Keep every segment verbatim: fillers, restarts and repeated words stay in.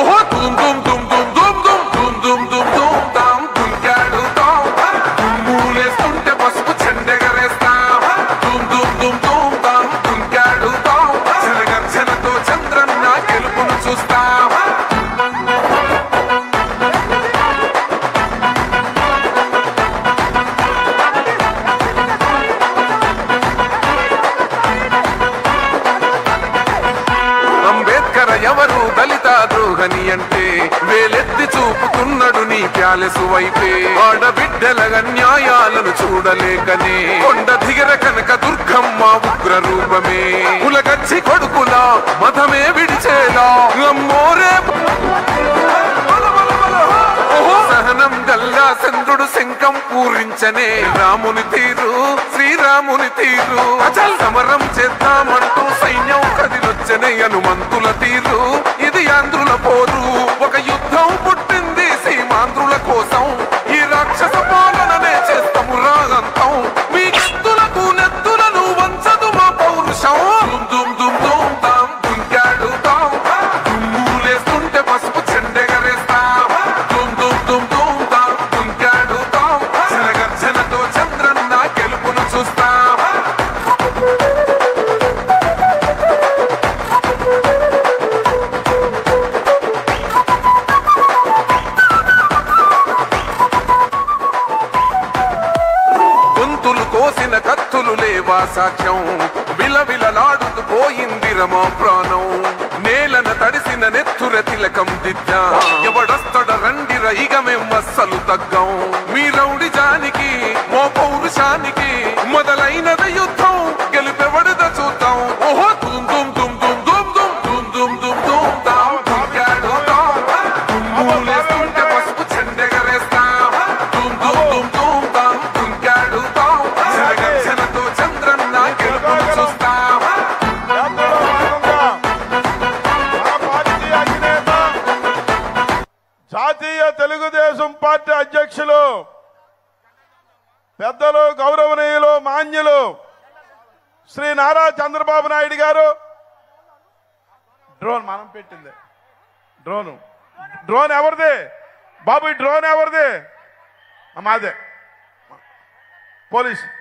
అంటే వేలెత్తి చూపుతున్నాడు నీ ప్యాలెసు వైపే. ఆడబిడ్డల న్యాయాలను చూడలేకనే కొండ దిగర కనక దుర్గమ్మ ఉగ్ర రూపమే. కులగచ్చి కొడుకుల మతమే విడిచేలా అమ్మోరే సహనం గల్లా చంద్రుడు శంఖం పూరించనే. రాముని తీరు శ్రీరాముని తీరు అచల్ సమరం చేద్దామంటూ సైన్యం కదిలొచ్చనే. హనుమంతుల తీరు ఇది ఆంధ్రుల పోరు. ఒక యుద్ధం పుట్టింది సీమాంధ్రుల కోసం. ఈ రాక్షస పాలననే చేస్తాము రాగంతం. మీ కత్తులకు నెత్తులను వంచదు మా పౌరుషం. దుమ్ దుమ్ దుమ్ తాం దుంకాడు తాం దుమ్ములేస్తుంటే పసుపు చెండెగరేస్తాం. దుమ్ దుమ్ దుమ్ దుమ్ తాం దుంకాడు తాం శరగర్జనతో చంద్రన్న గెలుపును చూస్తాం. కోసిన కత్తులు లేవా సాక్ష్యం. విలవిలలాడుతూ పోయింది రమా ప్రాణం. నేలన తడిసిన నెత్తుర తిలకం దిద్దా. ఎవడొస్తడ రండిర ఇక మేం అస్సలు తగ్గం. మీ రౌడి జానికి మో పౌరుషానికి మొదలైనద యుద్ధం. గెలుపెవడద చూద్దాం. ఓహో దుమ్ దుమ్ దుమ్ దుమ్ దుమ్ దుమ్ దుమ్ దుమ్ దుమ్ దుమ్ తాం దుంకాడు తాం దుమ్ములేస్తుంటే పసుపు చెండెగరేస్తాం. దుమ్ దుమ్ దుమ్ దుమ్ తాం దుంకాడు తాం శరగర్జనతో చంద్రన్న గెలుపును చూస్తాం. జాతీయ తెలుగుదేశం పార్టీ అధ్యక్షులు పెద్దలు గౌరవనీయులు మాన్యులు శ్రీ నారా చంద్రబాబు నాయుడు గారు. డ్రోన్ మనం పెట్టింది. డ్రోన్ డ్రోన్ ఎవరిది బాబు? ఈ డ్రోన్ ఎవరిది? మాదే. పోలీస్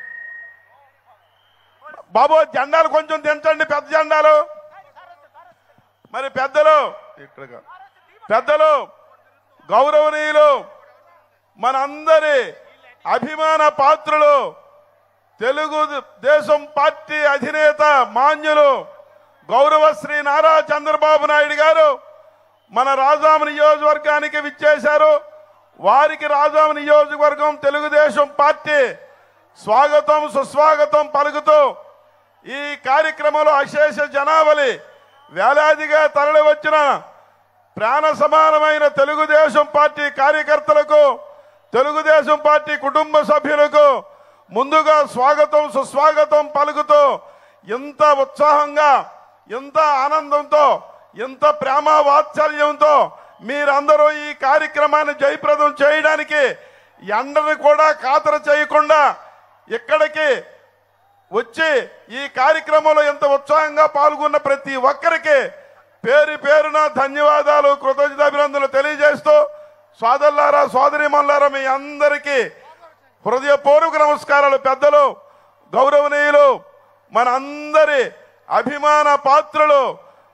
బాబు జెండాలు కొంచెం దించండి, పెద్ద జెండాలు. మరి పెద్దలు ఇక్కడ పెద్దలు గౌరవనీయులు మనందరి అభిమాన పాత్రులు తెలుగు దేశం పార్టీ అధినేత మాన్యులు గౌరవ శ్రీ నారా చంద్రబాబు నాయుడు గారు మన రాజాం నియోజకవర్గానికి విచ్చేశారు. వారికి రాజాం నియోజకవర్గం తెలుగుదేశం పార్టీ స్వాగతం సుస్వాగతం పలుకుతూ ఈ కార్యక్రమంలో అశేష జనావళి వేలాదిగా తరలి వచ్చిన ప్రాణ సమానమైన తెలుగుదేశం పార్టీ కార్యకర్తలకు తెలుగుదేశం పార్టీ కుటుంబ సభ్యులకు ముందుగా స్వాగతం సుస్వాగతం పలుకుతూ ఎంత ఉత్సాహంగా ఎంత ఆనందంతో ఎంత ప్రేమ వాత్సల్యంతో మీరందరూ ఈ కార్యక్రమాన్ని జయప్రదం చేయడానికి ఎండను కూడా ఖాతరు చేయకుండా ఇక్కడికి వచ్చి ఈ కార్యక్రమంలో ఎంత ఉత్సాహంగా పాల్గొన్న ప్రతి ఒక్కరికి పేరు పేరున ధన్యవాదాలు కృతజ్ఞతాభినందనలు తెలియజేస్తూ సోదరులారా సోదరీమణులారా మీ అందరికీ హృదయపూర్వక నమస్కారాలు. పెద్దలు గౌరవనీయులు మన అందరి అభిమాన పాత్రులు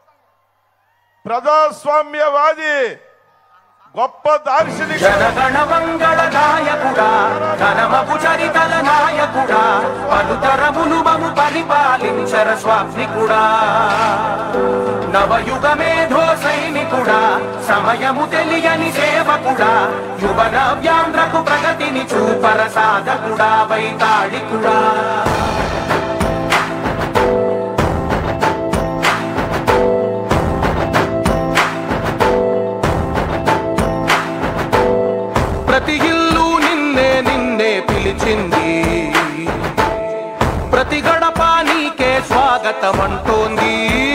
ప్రజాస్వామ్యవాది గొప్ప దార్శనిక జనగణ మంగళ నాయకుడా ఘనమపు చరితల నాయకుడా పలుతరములు మము పరిపాలించర స్వామికుడా నవయుగ మేధో సైనికుడా సమయము తెలియని సేవకుడా యువ నవ్యాంధ్రకు ప్రగతిని చూపర సాధకుడా వైతాళికుడా ప్రతి ఇల్లు నిన్నే నిన్నే పిలిచింది ప్రతి గడప నీకే స్వాగతం అంటోంది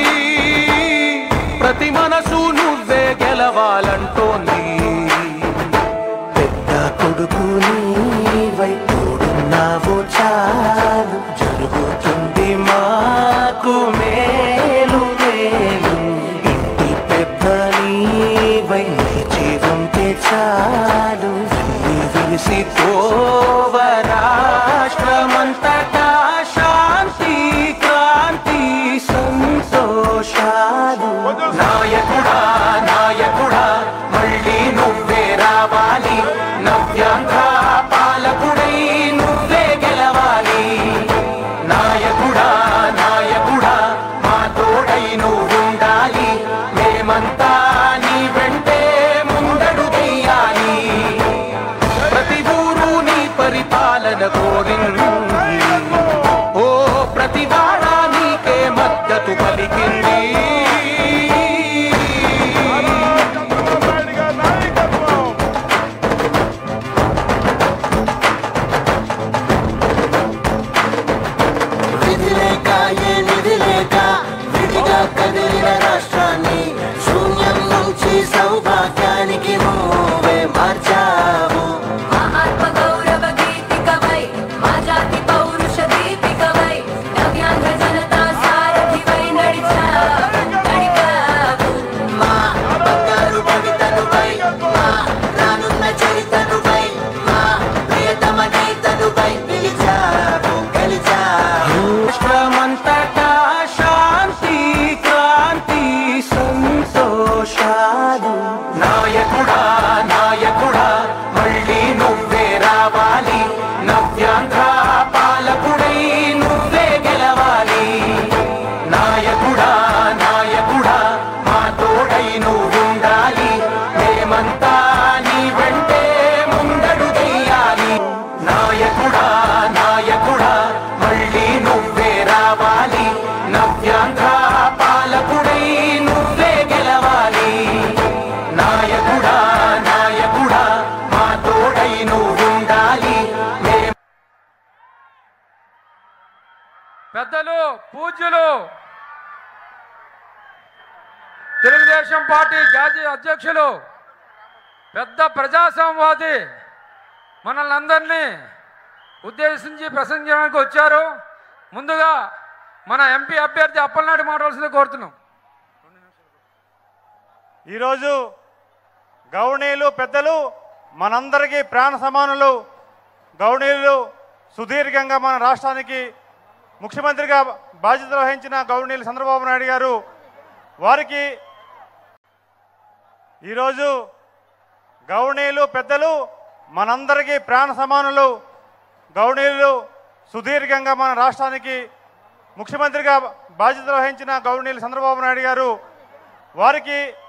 ప్రతి మనసు నువ్వే గెలవాలంటోంది పెద్ద కొడుకు నీవై తోడున్నావు చాలు జరుగుతుంది మాకు మేలు మేలు ఇంటి పెద్ద నీవై వేచి ఉంటే చాలు వెళ్ళి విరిసిపోవ రాష్ట్రమంతటా శాంతి క్రాంతి సంతోషాలు నాయకుడా నాయకుడా మళ్ళీ నువ్వే రావాలి నవ్యాంధ్ర పాలకుడై నువ్వే గెలవాలి నాయకుడా నాయకుడా మా తోడై నువ్వుండాలి మేమంతా నీ వెంటే ముందడు వెయ్యాలి ప్రతి ఊరు నీ పరిపాలన కోరింది ఓ ప్రతి వాడ నీకే మద్దతు పలికింది కదిలిన రాష్ట్రాన్ని శూన్యం నుంచి సౌభాగ్యానికి నువ్వే మార్చావు మా ఆత్మ గౌరవ గీతికవై మా జాతి పౌరుష దీపికవై నవ్యాంధ్ర జనతా సారథివై నడిచావు నడిపావు మా బంగారు భవితనువై మా రానున్న చరితనువై మా ప్రియతమ నేతనువై పిలిచావు గెలిచావు రాష్ట్రమంతటా శాంతి క్రాంతి సంతోషాలు నాయకుడా నాయకుడా మళ్ళీ నువ్వే రావాలి నవ్యాంధ్ర పాలకుడై నువ్వే గెలవాలి నాయకుడా నాయకుడా మా తోడై నువ్వుండాలి మేమంతా నీ వెంటే ముందడు వెయ్యాలి నాయకుడా నాయకుడా మళ్ళీ నువ్వే రావాలి నవ్యాంధ్ర పాలకుడై నువ్వే గెలవాలి నాయకుడా నాయకుడా మా తోడై నువ్వుండాలి పెద్దలు పూజ్యులు తెలుగుదేశం పార్టీ జాతీయ అధ్యక్షులు పెద్ద ప్రజాసంవాది మనల్ని అందరినీ ఉద్దేశించి ప్రసంగించడానికి వచ్చారు. ముందుగా మన ఎంపీ అభ్యర్థి అప్పలనాయుడు మాట్లాడాల్సిందే కోరుతున్నాం. ఈరోజు గౌణీయులు పెద్దలు మనందరికీ ప్రాణ సమానులు గౌణీయులు సుదీర్ఘంగా మన రాష్ట్రానికి ముఖ్యమంత్రిగా బాధ్యతలు వహించిన గౌణీయులు చంద్రబాబు నాయుడు గారు వారికి ఈరోజు గౌణీయులు పెద్దలు మనందరికీ ప్రాణ సమానులు గౌణీయులు సుదీర్ఘంగా మన రాష్ట్రానికి ముఖ్యమంత్రిగా బాధ్యతలు వహించిన గౌణీయులు చంద్రబాబు నాయుడు గారు వారికి